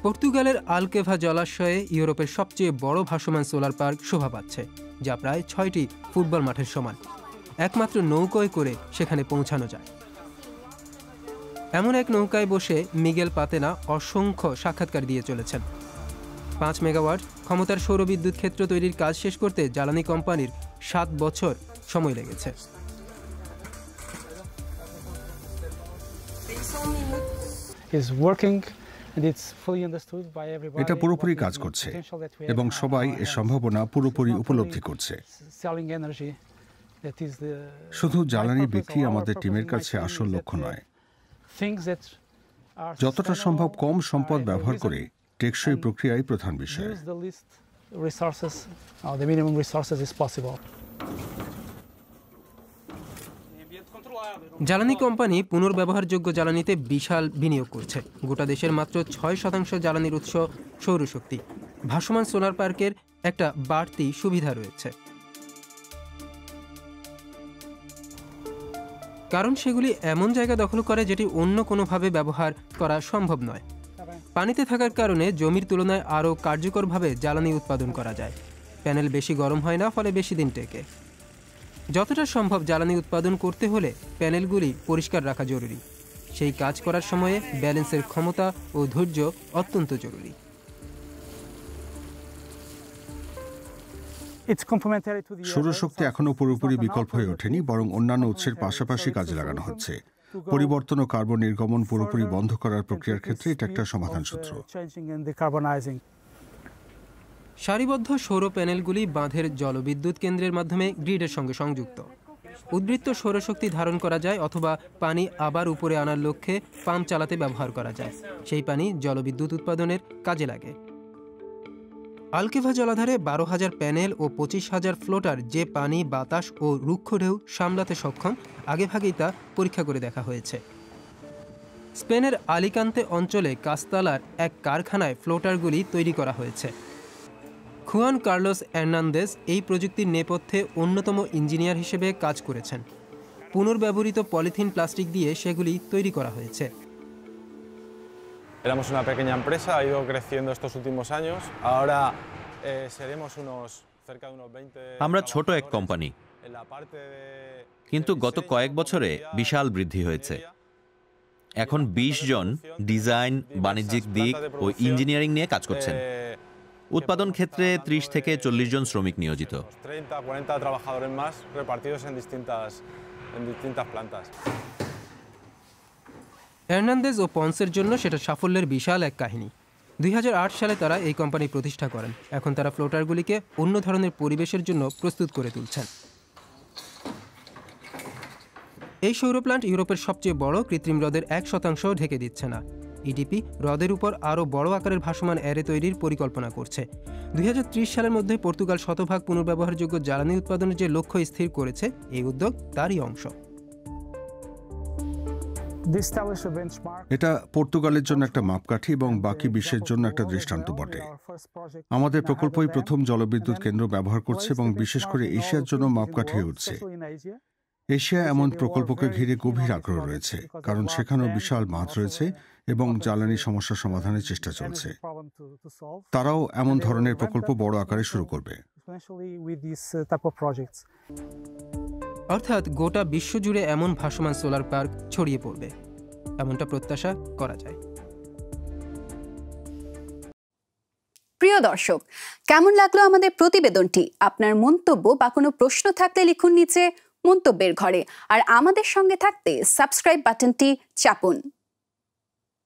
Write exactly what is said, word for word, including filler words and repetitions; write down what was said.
পর্তুগালের আলকেভা জলাশয়ে ইউরোপের সবচেয়ে বড় ভাসমান সোলার পার্ক শোভা পাচ্ছে, যা প্রায় ছয়টি ফুটবল মাঠের সমান। একমাত্র নৌকায় করে সেখানে পৌঁছানো যায়। এমন এক নৌকায় বসে মিগেল পাতেনা অসংখ্য সাক্ষাৎকার দিয়ে চলেছেন। পাঁচ মেগাওয়াট ক্ষমতার সৌরবিদ্যুৎ ক্ষেত্র তৈরির কাজ শেষ করতে জ্বালানি কোম্পানির সাত বছর সময় লেগেছে। এটা পুরোপুরি কাজ করছে এবং সবাই এর সম্ভাবনা পুরোপুরি উপলব্ধি করছে। শুধু জ্বালানি বিক্রি আমাদের টিমের কাছে আসল লক্ষ্য নয়। যতটা সম্ভব কম সম্পদ ব্যবহার করে টেকসই প্রক্রিয়াই প্রধান বিষয়। জ্বালানি কোম্পানি পুনর্ব্যবহারযোগ্য জ্বালানিতে বিশাল বিনিয়োগ করছে। গোটা দেশের মাত্র ছয় শতাংশ জ্বালানির উৎস সৌরশক্তি। ভাসমান সোলার পার্কের একটা বাড়তি সুবিধা রয়েছে, কারণ সেগুলি এমন জায়গা দখল করে যেটি অন্য কোনোভাবে ব্যবহার করা সম্ভব নয়। পানিতে থাকার কারণে জমির তুলনায় আরও কার্যকরভাবে জ্বালানি উৎপাদন করা যায়। প্যানেল বেশি গরম হয় না, ফলে বেশি দিন টেকে। যতটা সম্ভব জ্বালানি উৎপাদন করতে হলে প্যানেলগুলি পরিষ্কার রাখা জরুরি। সেই কাজ করার সময়ে ব্যালেন্সের ক্ষমতা ও ধৈর্য অত্যন্ত জরুরি। সৌরশক্তি এখনো পুরোপুরি বিকল্প হয়ে ওঠেনি, বরং অন্যান্য উৎসের পাশাপাশি কাজে লাগানো হচ্ছে। পরিবর্তন ও কার্বন নির্গমন পুরোপুরি বন্ধ করার প্রক্রিয়ার ক্ষেত্রে এটা একটা সমাধান সূত্র। সারিবদ্ধ সৌর প্যানেলগুলি বাঁধের জলবিদ্যুৎ কেন্দ্রের মাধ্যমে গ্রিডের সঙ্গে সংযুক্ত। উদ্বৃত্ত সৌরশক্তি ধারণ করা যায় অথবা পানি আবার উপরে আনার লক্ষ্যে পাম্প চালাতে ব্যবহার করা যায়। সেই পানি জলবিদ্যুৎ উৎপাদনের কাজে লাগে। আলকেভা জলাধারে বারো হাজার প্যানেল ও পঁচিশ হাজার ফ্লোটার যে পানি, বাতাস ও রুক্ষ ঢেউ সামলাতে সক্ষম, আগেভাগেই তা পরীক্ষা করে দেখা হয়েছে। স্পেনের আলিকান্তে অঞ্চলে কাস্তালার এক কারখানায় ফ্লোটারগুলি তৈরি করা হয়েছে। খুয়ান কার্লোস এর্নান্দেজ এই প্রযুক্তির নেপথ্যে অন্যতম ইঞ্জিনিয়ার হিসেবে কাজ করেছেন। পুনর্ব্যবহৃত পলিথিন প্লাস্টিক দিয়ে সেগুলি তৈরি করা হয়েছে। Éramos una pequeña empresa, ha ido creciendo estos últimos años. Ahora eh, seremos unos cerca de unos veinte. আমরা ছোট এক কোম্পানি, কিন্তু গত কয়েক বছরে বিশাল বৃদ্ধি হয়েছে। এখন বিশ জন ডিজাইন, বাণিজ্যিক দিক ও ইঞ্জিনিয়ারিং নিয়ে কাজ করছেন। উৎপাদন ক্ষেত্রে ত্রিশ থেকে চল্লিশ জন শ্রমিক নিয়োজিত। এর্নান্দেজ ও পন্সের জন্য সেটা সাফল্যের বিশাল এক কাহিনী। দুই হাজার আট সালে তারা এই কোম্পানি প্রতিষ্ঠা করেন। এখন তারা ফ্লোটারগুলিকে অন্য ধরনের পরিবেশের জন্য প্রস্তুত করে তুলছেন। এই সৌর প্ল্যান্ট ইউরোপের সবচেয়ে বড় কৃত্রিম হ্রদের এক শতাংশ ঢেকে দিচ্ছে না। ইডিপি হ্রদের উপর আরও বড় আকারের ভাসমান অ্যারে তৈরির পরিকল্পনা করছে। দুই হাজার ত্রিশ সালের মধ্যে পর্তুগাল শতভাগ পুনর্ব্যবহারযোগ্য জ্বালানি উৎপাদনের যে লক্ষ্য স্থির করেছে, এই উদ্যোগ তারই অংশ। এটা পর্তুগালের জন্য একটা মাপকাঠি এবং বাকি বিশ্বের জন্য একটা দৃষ্টান্ত বটে। আমাদের প্রকল্পই প্রথম জলবিদ্যুৎ কেন্দ্র ব্যবহার করছে এবং বিশেষ করে এশিয়ার জন্য মাপকাঠি হয়ে উঠছে। এশিয়া এমন প্রকল্পকে ঘিরে গভীর আগ্রহ রয়েছে, কারণ সেখানেও বিশাল বাঁধ রয়েছে এবং জ্বালানি সমস্যা সমাধানের চেষ্টা চলছে। তারাও এমন ধরনের প্রকল্প বড় আকারে শুরু করবে। অর্থাৎ গোটা বিশ্বজুড়ে এমন ভাসমান সোলার পার্ক ছড়িয়ে পড়বে, এমনটা প্রত্যাশা করা যায়। প্রিয় দর্শক, কেমন লাগলো আমাদের প্রতিবেদনটি? আপনার মন্তব্য বা কোনো প্রশ্ন থাকলে লিখুন নিচে মন্তব্যের ঘরে, আর আমাদের সঙ্গে থাকতে সাবস্ক্রাইব বাটনটি চাপুন।